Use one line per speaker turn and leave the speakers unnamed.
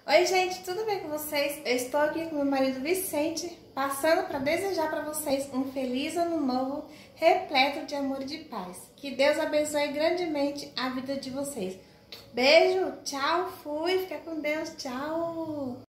Oi, gente, tudo bem com vocês? Eu estou aqui com meu marido Vicente, passando para desejar para vocês um feliz ano novo, repleto de amor e de paz. Que Deus abençoe grandemente a vida de vocês. Beijo, tchau, fui, fica com Deus, tchau!